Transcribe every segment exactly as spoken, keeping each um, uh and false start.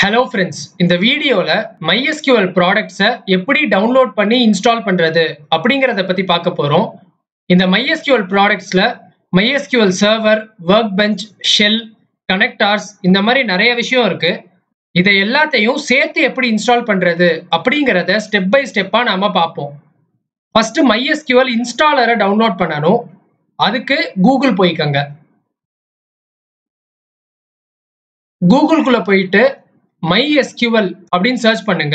Hello friends, இந்த வீடியோல MySQL products எப்படி டவுன்லோட் பண்ணி இன்ஸ்டால் பண்றது அப்படிங்கறத பத்தி பார்க்க போறோம். இந்த MySQL productsல MySQL Server, Workbench, Shell, Connectors இந்த மாதிரி நிறைய விஷயம் இருக்கு. இதை எல்லாத்தையும் சேர்த்து எப்படி இன்ஸ்டால் பண்றது அப்படிங்கறத ஸ்டெப் பை ஸ்டெப்பா நாம பார்ப்போம். First MySQL Installer டவுன்லோட் பண்ணனும். அதுக்கு Google போய்க்கங்க. Google குள்ள போயிட்டு MySQL அப்படினு சர்ச் பண்ணுங்க.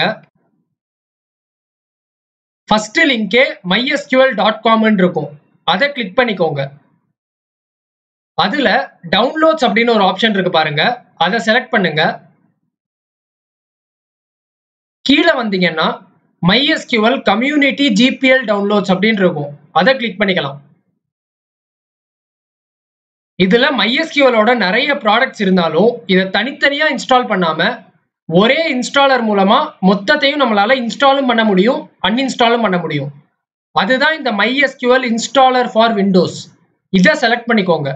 First link mysql dot com ன்னு இருக்கும். அதை கிளிக் பண்ணிக்கோங்க. அதுல downloads அப்படின ஒரு ஆப்ஷன் இருக்கு பாருங்க. அதை செலக்ட் பண்ணுங்க. கீழ வந்தீங்கன்னா MySQL Community G P L Downloads அப்படினு இருக்கும். அதை கிளிக் பண்ணிக்கலாம். இதுல MySQL ஓட நிறைய ப்ராடக்ட்ஸ் இருந்தாலும் இத தனித்தனியா இன்ஸ்டால் பண்ணாம ஒரே இன்ஸ்டாலர் மூலமா மொத்தத்தையும் நம்மளால இன்ஸ்டாலும் பண்ண முடியும், அன்இன்ஸ்டாலும் பண்ண முடியும். அதுதான் இந்த MySQL Installer for Windows. இத செலக்ட் பண்ணிக்கோங்க.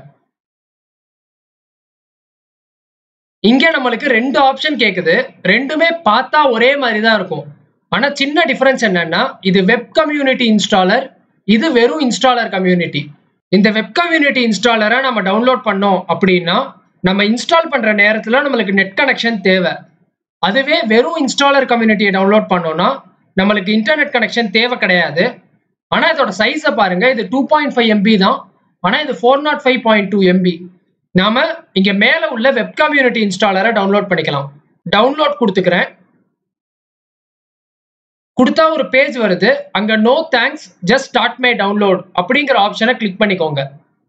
இங்க நம்மளுக்கு ரெண்டு ஆப்ஷன் கேக்குது. ரெண்டுமே பார்த்தா ஒரே மாதிரி தான் இருக்கும். ஆனா சின்ன டிஃபரன்ஸ் என்னன்னா இது வெப் கம்யூனிட்டி இன்ஸ்டாலர், இது வெறும் இன்ஸ்டாலர் கம்யூனிட்டி. இந்த வெப் கம்யூனிட்டி இன்ஸ்டாலரை நம்ம டவுன்லோட் பண்ணோம் அப்படின்னா நம்ம இன்ஸ்டால் பண்ற நேரத்துல நம்மளுக்கு நெட் கனெக்ஷன் தேவை. அதுவே வெறும் இன்ஸ்டாலர் கம்யூனிட்டியை டவுன்லோட் பண்ணோம்னா நம்மளுக்கு இன்டர்நெட் கனெக்ஷன் தேவை கிடையாது. ஆனா இதோட சைஸை பாருங்க, இது டூ பாயிண்ட் ஃபைவ் எம்பி தான். ஆனா இது four nought five point two MB. நாம இங்க மேல உள்ள வெப் கம்யூனிட்டி இன்ஸ்டாலரை டவுன்லோட் பண்ணிக்கலாம். டவுன்லோட் கொடுத்துக்கிறேன். கொடுத்தா ஒரு பேஜ் வருது. அங்க no thanks, just start my download அப்படிங்கிற ஆப்ஷனை கிளிக் பண்ணிக்கோங்க.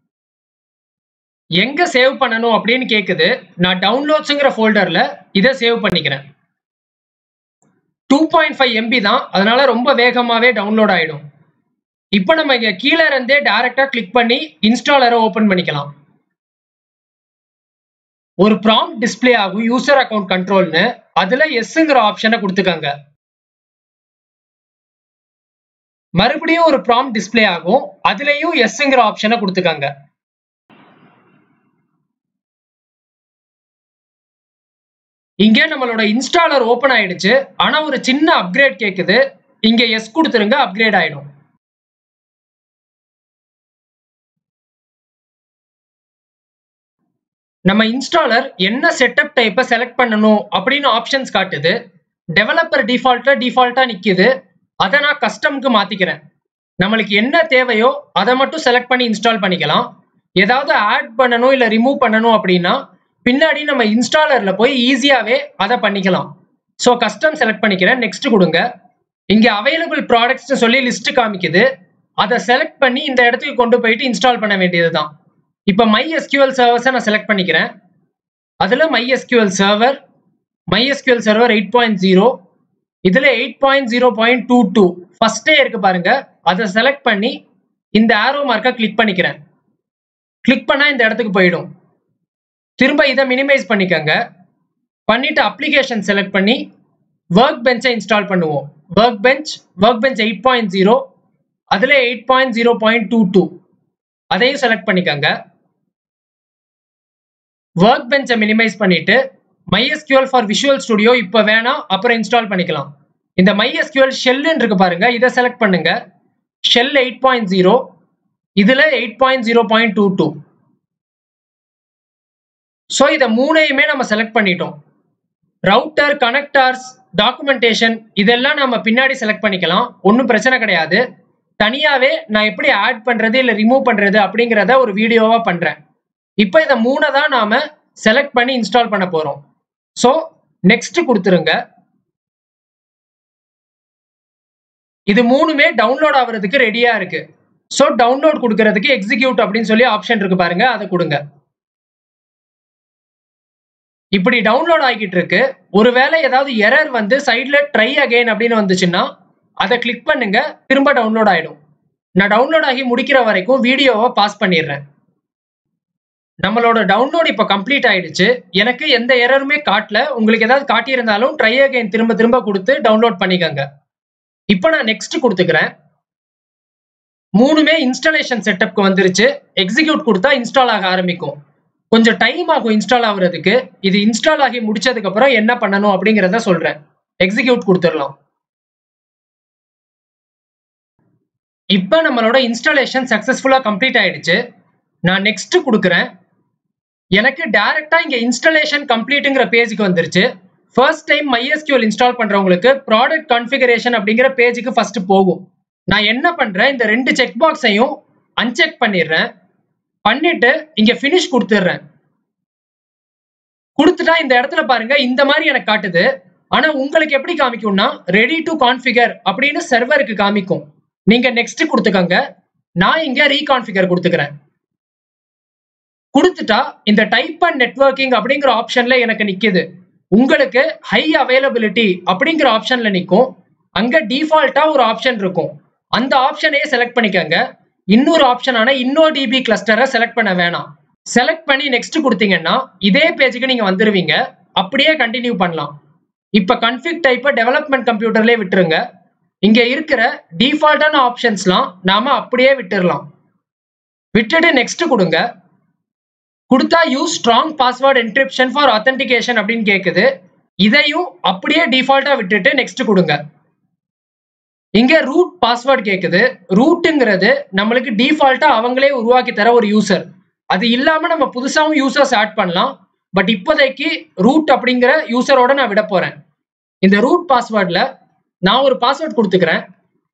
எங்க சேவ் பண்ணணும் அப்படின்னு கேக்குது. நான் டவுன்லோட்ஸ்ங்கிற ஃபோல்டர்ல இதை சேவ் பண்ணிக்கிறேன். டூ பாயிண்ட் ஃபைவ் எம்பி தான், அதனால ரொம்ப வேகமாவே டவுன்லோட் ஆயிடும். இப்போ நம்ம இங்க கீழே இருந்தே டைரக்டா கிளிக் பண்ணி இன்ஸ்டாலரை ஓபன் பண்ணிக்கலாம். ஒரு ப்ராம்ப்ட் டிஸ்ப்ளே ஆகும் யூசர் அக்கவுண்ட் கண்ட்ரோல்னு. அதுல எஸ்ங்கிற ஆப்ஷனை கொடுத்துக்கங்க. மறுபடியும் ஒரு ப்ராம்ப்ட் டிஸ்ப்ளே ஆகும். அதுலயும் எஸ்ங்கிற ஆப்ஷனை கொடுத்துக்கங்க. இங்க நம்மளோட இன்ஸ்டாலர் ஓபன் ஆயிடுச்சு. ஆனா ஒரு சின்ன அப்கிரேட் கேக்குது. இங்க எஸ் கொடுத்துருங்க, அப்கிரேட் ஆயிடும். நம்ம இன்ஸ்டாலர் என்ன செட்டப் டைப்பை செலக்ட் பண்ணணும் அப்படின்னு ஆப்ஷன்ஸ் காட்டுது. டெவலப்பர் டிஃபால்ட்டா டிஃபால்ட்டா நிக்குது. அதை நான் கஸ்டம்க்கு மாத்திக்கிறேன். நம்மளுக்கு என்ன தேவையோ அதை மட்டும் செலக்ட் பண்ணி இன்ஸ்டால் பண்ணிக்கலாம். ஏதாவது ஆட் பண்ணணும் இல்ல ரிமூவ் பண்ணணும் அப்படின்னா பின்னாடி நம்ம இன்ஸ்டாலர்ல போய் ஈஸியாவே அதை பண்ணிக்கலாம். ஸோ கஸ்டம் செலக்ட் பண்ணிக்கிறேன். நெக்ஸ்ட் கொடுங்க. இங்க அவைலபிள் ப்ராடக்ட்ஸ் சொல்லி லிஸ்ட் காமிக்குது. அதை செலக்ட் பண்ணி இந்த இடத்துக்கு கொண்டு போயிட்டு இன்ஸ்டால் பண்ண வேண்டியதுதான். இப்போ MySQL Servers நான் செலக்ட் பண்ணிக்கிறேன். அதுல MySQL Server, MySQL Server eight point zero, இதுல eight point zero point two two ஃபர்ஸ்டே இருக்கு பாருங்க. அதை செலக்ட் பண்ணி இந்த ஆரோ மார்க்கை கிளிக் பண்ணிக்கிறேன். கிளிக் பண்ணா இந்த இடத்துக்கு போயிடும். திரும்ப இதை மினிமைஸ் பண்ணிக்கங்க. பண்ணிட்டு அப்ளிகேஷன் செலக்ட் பண்ணி Workbench இன்ஸ்டால் பண்ணுவோம். Workbench, Workbench eight point zero, அதுல eight point zero point two two அதையும் செலக்ட் பண்ணிக்கங்க. Workbench மினிமைஸ் பண்ணிட்டு MySQL for Visual Studio இப்ப வேணாம், அப்புறம் இன்ஸ்டால் பண்ணிக்கலாம். இந்த MySQL Shell இருக்கு பாருங்க, இதை செலக்ட் பண்ணுங்க. Shell எயிட் பாயிண்ட் ஜீரோ, இதுல eight point zero point two two. So இத மூணையுமே நம்ம செலக்ட் பண்ணிட்டோம். ரவுட்டர், கனெக்டர்ஸ், டாக்குமெண்டேஷன் இதெல்லாம் நம்ம பின்னாடி செலக்ட் பண்ணிக்கலாம். ஒன்றும் பிரச்சனை கிடையாது. தனியாவே நான் எப்படி ஆட் பண்றது இல்ல ரிமூவ் பண்றது அப்படிங்கிறத ஒரு வீடியோவா பண்றேன். இப்போ இதை மூணை தான் நாம செலக்ட் பண்ணி இன்ஸ்டால் பண்ண போறோம். ஸோ நெக்ஸ்ட் கொடுத்துருங்க. இது மூணுமே டவுன்லோட் ஆகுறதுக்கு ரெடியா இருக்கு. ஸோ டவுன்லோட் கொடுக்கறதுக்கு எக்ஸிக்யூட் அப்படின்னு சொல்லி ஆப்ஷன் இருக்கு பாருங்க, அதை கொடுங்க. இப்படி டவுன்லோட் ஆகிட்டு இருக்கு. ஒருவேளை ஏதாவது எரர் வந்து சைட்ல ட்ரை அகைன் அப்படின்னு வந்துச்சுன்னா அதை கிளிக் பண்ணுங்க, திரும்ப டவுன்லோட் ஆயிடும். நான் டவுன்லோட் ஆகி முடிக்கிற வரைக்கும் வீடியோவை பாஸ் பண்ணிடுறேன். நம்மளோட டவுன்லோட் இப்போ கம்ப்ளீட் ஆயிடுச்சு. எனக்கு எந்த எரருமே காட்டல. உங்களுக்கு ஏதாவது காட்டியிருந்தாலும் ட்ரை அகைன் திரும்ப திரும்ப கொடுத்து டவுன்லோட் பண்ணிக்கங்க. இப்போ நான் நெக்ஸ்ட் கொடுத்துக்கிறேன். மூணுமே இன்ஸ்டாலேஷன் செட்டப்க்கு வந்துருச்சு. எக்ஸிக்யூட் கொடுத்தா இன்ஸ்டால் ஆக ஆரம்பிக்கும். கொஞ்சம் டைம் ஆகும் இன்ஸ்டால் ஆகுறதுக்கு. இது இன்ஸ்டால் ஆகி முடிச்சதுக்கு அப்புறம் என்ன பண்ணணும் அப்படிங்கறத சொல்றேன். எக்ஸிக்யூட் கொடுத்துடலாம். இப்போ நம்மளோட இன்ஸ்டாலேஷன் சக்சஸ்ஃபுல்லா கம்ப்ளீட் ஆயிடுச்சு. நான் நெக்ஸ்ட் கொடுக்குறேன். எனக்கு டைரக்டா இங்க இன்ஸ்டாலேஷன் கம்ப்ளீட்ங்கற பேஜுக்கு வந்துருச்சு. ஃபர்ஸ்ட் டைம் MySQL இன்ஸ்டால் பண்றவங்களுக்கு ப்ராடக்ட் கான்ஃபிகரேஷன் அப்படிங்கற பேஜுக்கு ஃபர்ஸ்ட் போகும். நான் என்ன பண்றேன், இந்த ரெண்டு செக் பாக்ஸையும் அன்செக் பண்ணிடுறேன். பண்ணிட்டு இங்க finish கொடுத்துறேன். கொடுத்துட்டா இந்த இடத்துல பாருங்க இந்த மாதிரி எனக்கு காட்டுது. ஆனா உங்களுக்கு எப்படி காமிக்கும்னா ரெடி டு கான்ஃபிகர் அப்படின்னு சர்வருக்கு காமிக்கும். நீங்க நெக்ஸ்ட் கொடுத்துக்கங்க. நான் இங்க ரீகான்ஃபிகர் கொடுத்துக்கிறேன். கொடுத்துட்டா இந்த டைப் அண்ட் நெட்வொர்க்கிங் அப்படிங்கிற ஆப்ஷன்ல எனக்கு நிக்குது. உங்களுக்கு ஹை அவைலபிலிட்டி அப்படிங்கிற ஆப்ஷன்ல நிக்கும். அங்க டிஃபால்ட்டா ஒரு ஆப்ஷன் இருக்கும். அந்த ஆப்ஷனையே செலக்ட் பண்ணிக்கங்க. இன்னொரு ஆப்ஷனான InnoDB கிளஸ்டரை செலக்ட் பண்ண வேணாம். செலக்ட் பண்ணி நெக்ஸ்ட் கொடுத்தீங்கன்னா இதே பேஜுக்கு நீங்க வந்துருவீங்க. அப்படியே கண்டினியூ பண்ணலாம். இப்ப கான்ஃபிக் டைப்பை டெவலப்மெண்ட் கம்ப்யூட்டர்லயே விட்டுருங்க. இங்க இருக்கிற டிஃபால்ட்டான ஆப்ஷன்ஸ்லாம் நாம அப்படியே விட்டுறலாம். விட்டுட்டு நெக்ஸ்ட் கொடுங்க. கொடுத்தா use strong password encryption for authentication அப்படின்னு கேக்குது. இதையும் அப்படியே டிஃபால்ட்டா விட்டுட்டு நெக்ஸ்ட் கொடுங்க. இங்க ரூட் பாஸ்வேர்ட் கேக்குது. ரூட்ங்கிறது நம்மளுக்கு டிஃபால்ட்டா அவங்களே உருவாக்கி தர ஒரு யூசர். அது இல்லாம நம்ம புதுசாவும் யூசர்ஸ் ஆட் பண்ணலாம். பட் இப்போதைக்கு ரூட் அப்படிங்கிற யூசரோட நான் விட போறேன். இந்த ரூட் பாஸ்வேர்ட்ல நான் ஒரு பாஸ்வேர்ட் கொடுத்துக்கிறேன்.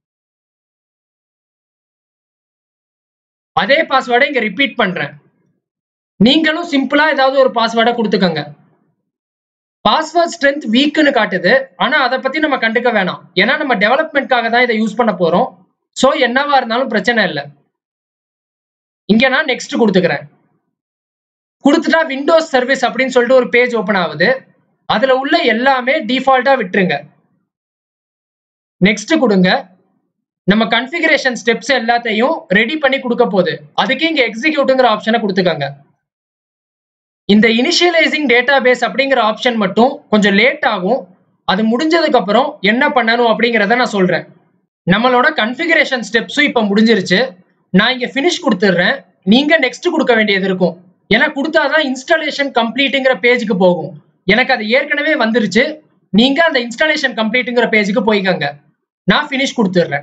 அதே பாஸ்வேர்டை இங்க ரிப்பீட் பண்றேன். நீங்களும் சிம்பிளா ஏதாவது ஒரு பாஸ்வேர்டை கொடுத்துக்கங்க. பாஸ்வேர்ட் ஸ்ட்ரென்த் வீக்னு காட்டுது. ஆனா அதை பத்தி நம்ம கண்டுக்க வேணாம். ஏன்னா நம்ம டெவலப்மெண்ட்காக தான் இதை யூஸ் பண்ண போறோம். சோ என்னவா இருந்தாலும் பிரச்சனை இல்லை. இங்க நான் நெக்ஸ்ட் கொடுத்துக்கிறேன். கொடுத்துட்டா விண்டோஸ் சர்வீஸ் அப்படின்னு சொல்லிட்டு ஒரு பேஜ் ஓபன் ஆகுது. அதுல உள்ள எல்லாமே டிஃபால்ட்டா விட்டுருங்க. நெக்ஸ்ட் கொடுங்க. நம்ம கான்ஃபிகரேஷன் ஸ்டெப்ஸ் எல்லாத்தையும் ரெடி பண்ணி கொடுக்க போகுது. அதுக்கு இங்க எக்ஸிக்யூட்ங்கிற ஆப்ஷனை கொடுத்துக்கங்க. இந்த இனிஷியலைசிங் டேட்டாபேஸ் அப்படிங்கிற ஆப்ஷன் மட்டும் கொஞ்சம் லேட் ஆகும். அது முடிஞ்சதுக்கு அப்புறம் என்ன பண்ணணும் அப்படிங்கறத நான் சொல்றேன். நம்மளோட கான்ஃபிகரேஷன் ஸ்டெப்ஸும் இப்ப முடிஞ்சிருச்சு. நான் இங்க finish கொடுத்துறேன். நீங்க நெக்ஸ்ட் கொடுக்க வேண்டியது இருக்கும். ஏன்னா கொடுத்தாதான் இன்ஸ்டாலேஷன் கம்ப்ளீட்ங்கிற பேஜுக்கு போகும். எனக்கு அது ஏற்கனவே வந்துருச்சு. நீங்க அந்த இன்ஸ்டாலேஷன் கம்ப்ளீட்ங்கிற பேஜுக்கு போய்க்கங்க. நான் finish கொடுத்துறேன்.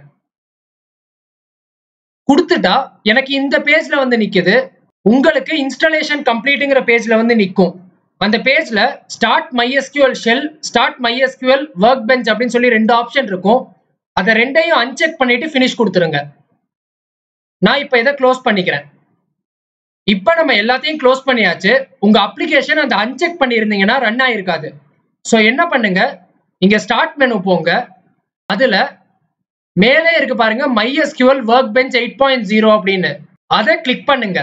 கொடுத்துட்டா எனக்கு இந்த பேஜ்ல வந்து நிக்குது. உங்களுக்கு இன்ஸ்டாலேஷன் கம்ப்ளீட்ங்கிற பேஜ்ல வந்து நிக்கும். அந்த பேஜ்ல start MySQL shell, start MySQL Workbench அப்படின்னு சொல்லி ரெண்டு ஆப்ஷன் இருக்கும். அதை ரெண்டையும் அன்செக் பண்ணிட்டு finish கொடுத்துருங்க. நான் இப்ப இதை க்ளோஸ் பண்ணிக்கிறேன். இப்ப நம்ம எல்லாத்தையும் க்ளோஸ் பண்ணியாச்சு. உங்க அப்ளிகேஷன் அந்த அன்செக் பண்ணியிருந்தீங்கன்னா ரன் ஆயிருக்காது. ஸோ என்ன பண்ணுங்க, இங்க ஸ்டார்ட் மெனு போங்க. அதுல மேலே இருக்கு பாருங்க MySQL Workbench eight point zero அப்படின்னு. அதை கிளிக் பண்ணுங்க.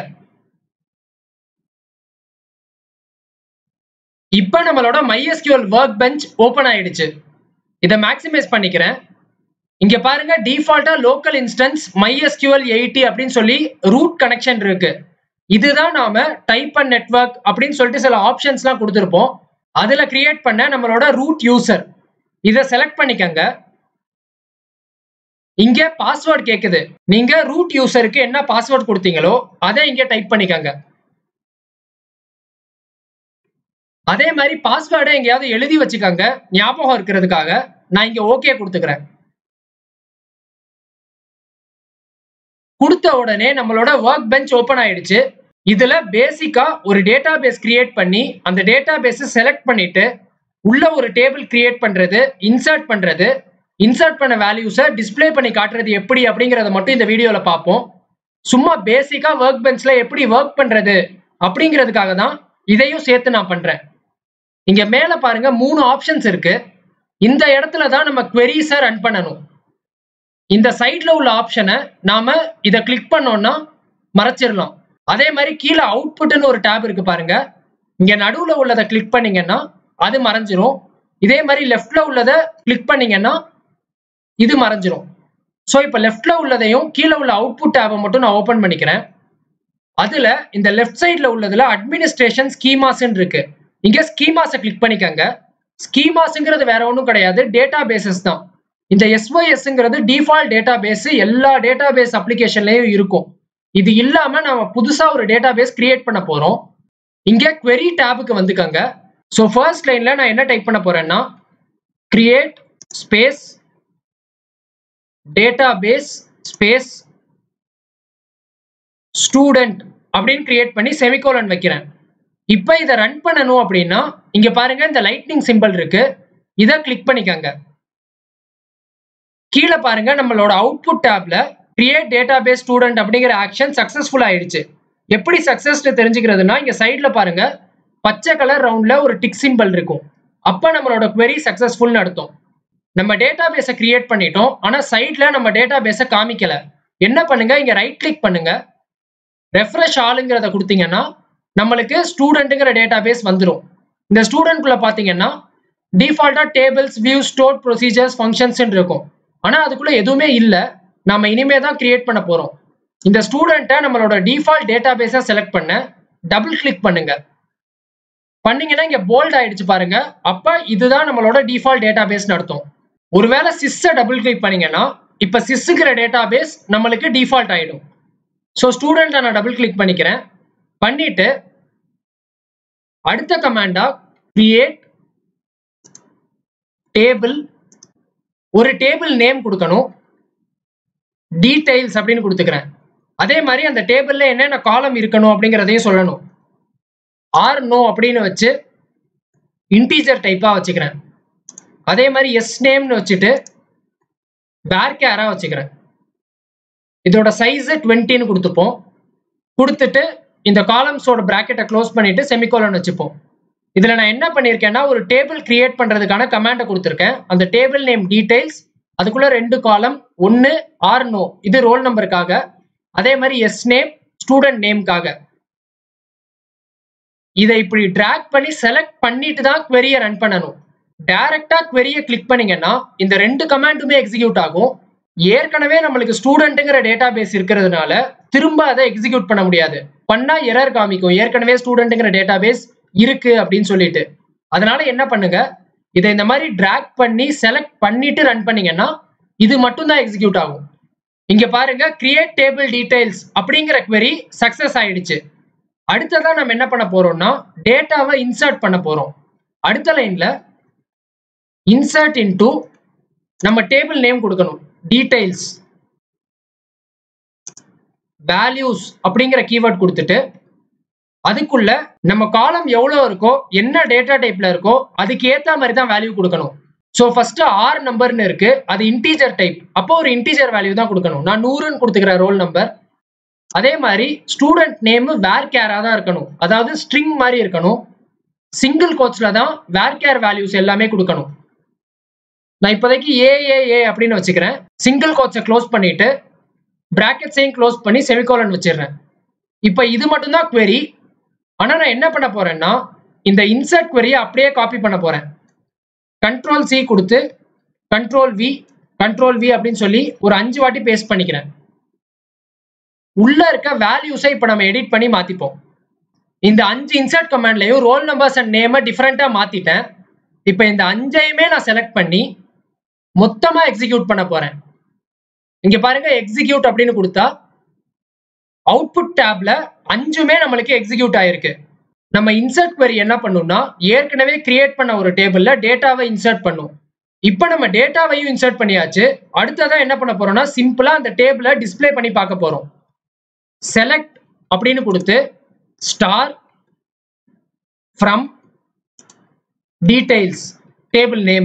இப்ப நம்மளோட MySQL Workbench ஓபன் ஆயிடுச்சு. இதை மேக்ஸிமைஸ் பண்ணிக்கிறேன். இங்க பாருங்க டிஃபால்ட்டா லோக்கல் இன்ஸ்டன்ஸ் MySQL எயிட்டி அப்படின்னு சொல்லி ரூட் கனெக்ஷன் இருக்கு. இதுதான் நாம டைப் அண்ட் நெட்வொர்க் அப்படின்னு சொல்லிட்டு சில ஆப்ஷன்ஸ்லாம் கொடுத்துருப்போம். அதுல கிரியேட் பண்ண நம்மளோட ரூட் யூசர். இதை செலக்ட் பண்ணிக்கங்க. இங்க பாஸ்வேர்ட் கேக்குது. நீங்க ரூட் யூசருக்கு என்ன பாஸ்வேர்ட் கொடுத்தீங்களோ அதை இங்க டைப் பண்ணிக்கங்க. அதே மாதிரி பாஸ்வேர்டை எங்கேயாவது எழுதி வச்சுக்கோங்க ஞாபகம் இருக்கிறதுக்காக. நான் இங்க ஓகே கொடுத்துக்கிறேன். கொடுத்த உடனே நம்மளோட ஒர்க் பெஞ்ச் ஓபன் ஆயிடுச்சு. இதுல பேசிக்கா ஒரு டேட்டாபேஸ் கிரியேட் பண்ணி அந்த டேட்டாபேஸ் செலக்ட் பண்ணிட்டு உள்ள ஒரு டேபிள் கிரியேட் பண்றது, இன்சர்ட் பண்றது, இன்சர்ட் பண்ண வேல்யூஸை டிஸ்பிளே பண்ணி காட்டுறது எப்படி அப்படிங்கறத மட்டும் இந்த வீடியோல பார்ப்போம். சும்மா பேசிக்கா ஒர்க் பெஞ்ச்ல எப்படி ஒர்க் பண்றது அப்படிங்கிறதுக்காக தான் இதையும் சேர்த்து நான் பண்றேன். இங்க மேல பாருங்க மூணு ஆப்ஷன்ஸ் இருக்கு. இந்த இடத்துல தான் நம்ம queries-ஐ ரன் பண்ணணும். இந்த சைட்ல உள்ள ஆப்ஷனை நாம இதை கிளிக் பண்ணோம்னா மறைச்சிடலாம். அதே மாதிரி கீழே அவுட்புட்னு ஒரு டேப் இருக்கு பாருங்க. இங்க நடுவுல உள்ளதை கிளிக் பண்ணீங்கன்னா அது மறைஞ்சிரும். இதே மாதிரி லெஃப்ட்ல உள்ளதை கிளிக் பண்ணீங்கன்னா இது மறைஞ்சிரும். ஸோ இப்போ லெஃப்ட்ல உள்ளதையும் கீழே உள்ள அவுட்புட் டேபை மட்டும் நான் ஓபன் பண்ணிக்கிறேன். அதுல இந்த லெஃப்ட் சைட்ல உள்ளதுல அட்மினிஸ்ட்ரேஷன் ஸ்கீமாஸ்ன்னு இருக்கு. இங்க ஸ்கீமாஸை கிளிக் பண்ணிக்கங்க. ஸ்கீமாஸ்ங்கிறது வேற ஒன்றும் கிடையாது, டேட்டா பேசஸ் தான். இந்த எஸ்ஒய்எஸ்ங்கிறது டிஃபால்ட் டேட்டா பேஸ் எல்லா டேட்டா பேஸ் அப்ளிகேஷன்லயும் இருக்கும். இது இல்லாம நம்ம புதுசா ஒரு டேட்டா பேஸ் கிரியேட் பண்ண போறோம். இங்க query tabக்கு வந்துக்கங்க. So first lineல நான் என்ன டைப் பண்ண போறேன்னா create space database space student அப்படின்னு கிரியேட் பண்ணி செமிகோலன் வைக்கிறேன். இப்போ இத ரன் பண்ணனும் அப்படினா இங்க பாருங்க இந்த லைட்னிங் சிம்பல் இருக்கு. இத கிளிக் பண்ணிக்கங்க. கீழ பாருங்க நம்மளோட அவுட்புட் டாப்ல create database student அப்படிங்கற ஆக்ஷன் சக்சஸ்ஃபுல் ஆயிடுச்சு. எப்படி சக்சஸ்னு தெரிஞ்சிக்கிறதுனா இங்க சைடுல பாருங்க பச்சை கலர் ரவுண்ட்ல ஒரு டிக் சிம்பல் இருக்கும். அப்ப நம்மளோட query சக்சஸ்ஃபுல்னு அர்த்தம். நம்ம டேட்டாபேஸை கிரியேட் பண்ணிட்டோம். ஆனா சைடுல நம்ம டேட்டாபேஸை காமிக்கல. என்ன பண்ணுங்க இங்க ரைட் கிளிக் பண்ணுங்க. ரெஃப்ரெஷ் ஆல்ங்கறத கொடுத்தீங்கன்னா நமக்கு ஸ்டூடண்ட்ங்கற டேட்டாபேஸ் வந்துரும். இந்த ஸ்டூடண்ட் குள்ள பாத்தீங்கன்னா டிஃபால்ட்டா tables, views, stored procedures, functions ன்னு இருக்கும். ஆனா அதுக்குள்ள எதுவுமே இல்ல. நாம இனிமே தான் கிரியேட் பண்ண போறோம். இந்த ஸ்டூடண்ட்ட நம்மளோட டிஃபால்ட் டேட்டாபேஸை செலக்ட் பண்ண டபுள் கிளிக் பண்ணுங்க. பண்ணீங்கன்னா இங்க போல்ட் ஆயிடுச்சு பாருங்க. அப்ப இதுதான் நம்மளோட டிஃபால்ட் டேட்டாபேஸ்னு அர்த்தம். ஒருவேளை sys டபுள் கிளிக் பண்ணீங்கன்னா இப்ப sysங்கற டேட்டாபேஸ் நமக்கு டிஃபால்ட் ஆயிடும். சோ ஸ்டூடண்ட்ட நான் டபுள் கிளிக் பண்ணிக்கிறேன். பண்ணிட்டு அடுத்த கமாண்டா create table ஒரு டேபிள் நேம் கொடுக்கணும். details அப்படினு கொடுத்துக்கிறேன். அதே மாதிரி அந்த டேபிள்ல என்னென்ன காலம் இருக்கணும் அப்படிங்கறதையும் சொல்லணும். or no அப்படினு வச்சு இன்டிஜர் டைப்பா வச்சுக்கிறேன். அதே மாதிரி yes name னு வச்சிட்டு varchar ஆ வச்சுக்கிறேன். இதோட சைஸ் twenty னு கொடுத்துப்போம். கொடுத்துட்டு இந்த காலம்ஸோட பிராக்கெட்டை க்ளோஸ் பண்ணிட்டு செமிகோலன் வச்சுப்போம். இதுல நான் என்ன பண்ணிருக்கேன்னா ஒரு டேபிள் கிரியேட் பண்றதுக்கான கமாண்ட கொடுத்திருக்கேன். அந்த டேபிள் நேம் டீடைல்ஸ் அதுக்குள்ள ரெண்டு காலம் ஒன்னு or no இது ரோல் நம்பருக்காக. அதே மாதிரி yes name ஸ்டூடண்ட் நேம்காக. இதை இப்படி டிராக் பண்ணி செலக்ட் பண்ணிட்டு தான் query-ய ரன் பண்ணனும். டைரக்டா query-ய கிளிக் பண்ணீங்கன்னா இந்த ரெண்டு கமாண்டுமே எக்ஸிக்யூட் ஆகும். ஏற்கனவே நமக்கு ஸ்டூடண்ட்ங்கற டேட்டாபேஸ் இருக்குறதுனால திரும்ப அதை எக்ஸிக்யூட் பண்ண முடியாது. பண்ணா எரர் காமிக்கும். ஏற்கனவே ஸ்டூடண்ட்ங்கற டேட்டாபேஸ் இருக்கு அப்படினு சொல்லிட்டு. அதனால என்ன பண்ணுங்க இதை இந்த மாதிரி டிராக் பண்ணி செலக்ட் பண்ணிட்டு ரன் பண்ணீங்கன்னா இது மட்டும் தான் எக்ஸிக்யூட் ஆகும். இங்க பாருங்க create table details அப்படிங்கற query சக்சஸ் ஆயிடுச்சு. அடுத்ததா நாம என்ன பண்ண போறோம்னா டேட்டாவை இன்சர்ட் பண்ண போறோம். அடுத்த லைன்ல insert into நம்ம டேபிள் நேம் கொடுக்கணும். details values அப்படிங்கற கீவர்ட் கொடுத்துட்டு அதுக்குள்ள நம்ம காலம் எவ்வளவு இருக்கோ என்ன டேட்டா டைப்ல இருக்கோ அதுக்கு ஏத்த மாதிரி தான் வேல்யூ கொடுக்கணும். சோ ஃபர்ஸ்ட் r நம்பர்னு இருக்கு. அது இன்டிஜர் டைப். அப்போ ஒரு இன்டிஜர் வேல்யூ தான் கொடுக்கணும். நான் நூறு ன்னு கொடுத்துக்கிறேன் ரோல் நம்பர். அதே மாதிரி ஸ்டூடண்ட் நேம் varchar ஆ தான் இருக்கணும். அதாவது ஸ்ட்ரிங் மாதிரி இருக்கணும். சிங்கிள் கோட்ஸ்ல தான் varchar வேல்யூஸ் எல்லாமே கொடுக்கணும். நான் இப்போதைக்கு a a a அப்படினு வச்சுக்கிறேன். சிங்கிள் கோட்ஸை க்ளோஸ் பண்ணிட்டு பிராக்கெட்ஸையும் க்ளோஸ் பண்ணி செமிகோலன் வச்சிடுறேன். இப்போ இது மட்டும் தான் query. ஆனா நான் என்ன பண்ண போறேன்னா இந்த insert query-ய அப்படியே காப்பி பண்ண போறேன். control C கொடுத்து control V control V அப்படினு சொல்லி ஒரு அஞ்சு வாட்டி பேஸ்ட் பண்ணிக்கிறேன். உள்ள இருக்க வேல்யூஸை இப்போ நம்ம எடிட் பண்ணி மாத்திப்போம். இந்த அஞ்சு insert கமாண்ட்லயும் ரோல் நம்பர்ஸ் அண்ட் நேமை டிஃபரெண்டா மாத்திட்டேன். இப்போ இந்த அஞ்சையுமே நான் செலக்ட் பண்ணி மொத்தமா எக்ஸிக்யூட் பண்ண போறேன். இங்க பாருங்க எக்ஸிக்யூட் அப்படினு கொடுத்தா அவுட்புட் டாப்ல அஞ்சுமே நமக்கு எக்ஸிக்யூட் ஆயிருக்கு. நம்ம இன்சர்ட் query என்ன பண்ணும்னா ஏற்கனவே கிரியேட் பண்ண ஒரு டேபிள்ல டேட்டாவை இன்சர்ட் பண்ணும். இப்போ நம்ம டேட்டாவையும் இன்சர்ட் பண்ணியாச்சு. அடுத்ததா என்ன பண்ண போறோம்னா சிம்பிளா அந்த டேபிளை டிஸ்ப்ளே பண்ணி பார்க்க போறோம். செலக்ட் அப்படினு கொடுத்து star from details table name.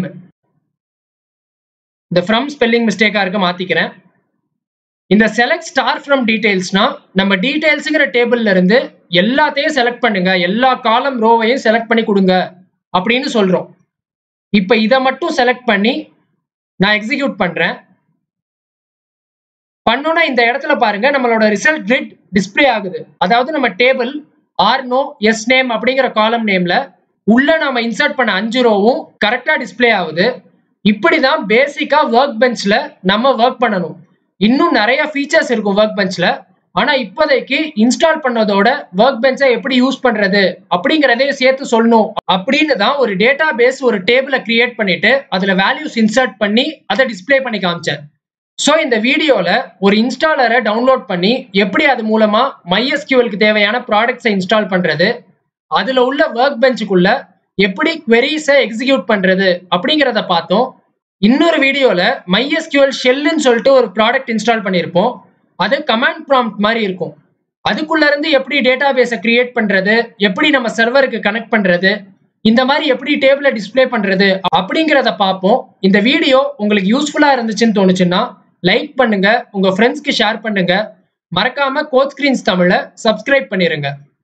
இந்த ஃப்ரம் ஸ்பெல்லிங் மிஸ்டேக்கா இருக்க மாத்திக்கிறேன். இந்த செலக்ட் ஸ்டார் ஃப்ரம் டீடைல்ஸ்னா நம்ம டீடைல்ஸ்ங்கற டேபிள்ல இருந்து எல்லாத்தையும் செலக்ட் பண்ணுங்க. எல்லா காலம் ரோவையும் செலக்ட் பண்ணி கொடுங்க அப்படினு சொல்றோம். இப்போ இத மட்டும் செலக்ட் பண்ணி நான் எக்ஸிக்யூட் பண்றேன். பண்ணோம்னா இந்த இடத்துல பாருங்க நம்மளோட ரிசல்ட் கிரிட் டிஸ்ப்ளே ஆகுது. அதாவது நம்ம table or no yes name அப்படிங்கற காலம் நேம்ல உள்ள நாம இன்சர்ட் பண்ண அஞ்சு ரோவும் கரெக்ட்டா டிஸ்ப்ளே ஆகுது. இப்படி தான் பேசிக்கா Workbenchல நம்ம வர்க் பண்ணனும். இன்னும் நிறைய ஃபீச்சர்ஸ் இருக்கும் Workbenchல. ஆனா இப்போதைக்கு இன்ஸ்டால் பண்ணதோட Workbench-ஐ எப்படி யூஸ் பண்றது அப்படிங்கறதே சேர்த்து சொல்லணும். அப்படினு தான் ஒரு டேட்டாபேஸ் ஒரு டேபிளை கிரியேட் பண்ணிட்டு அதுல வேல்யூஸ் இன்சர்ட் பண்ணி அதை டிஸ்ப்ளே பண்ணி காமிச்சேன். சோ இந்த வீடியோல ஒரு இன்ஸ்டாலரை டவுன்லோட் பண்ணி எப்படி அது மூலமா MySQL-க்கு தேவையான ப்ராடக்ட்ஸை இன்ஸ்டால் பண்றது, அதுல உள்ள Workbenchக்குள்ள எப்படி queries எக்ஸிக்யூட் பண்றது அப்படிங்கறத பார்த்தோம். இன்னொரு வீடியோல MySQL ஷெல்னு சொல்லிட்டு ஒரு ப்ராடக்ட் இன்ஸ்டால் பண்ணிருப்போம். அது கமாண்ட் ப்ராம்ப்ட் மாதிரி இருக்கும். அதுக்குள்ள இருந்து எப்படி டேட்டாபேஸை கிரியேட் பண்றது, எப்படி நம்ம சர்வருக்கு கனெக்ட் பண்றது, இந்த மாதிரி எப்படி டேபிளை டிஸ்ப்ளே பண்றது அப்படிங்கறத பார்ப்போம். இந்த வீடியோ உங்களுக்கு யூஸ்ஃபுல்லா இருந்துச்சுன்னு தோணுச்சுன்னா லைக் பண்ணுங்க, உங்க ஃப்ரெண்ட்ஸ்க்கு ஷேர் பண்ணுங்க. மறக்காம கோட் ஸ்கிரீன்ஸ் தமிழை சப்ஸ்கிரைப் பண்ணிருங்க.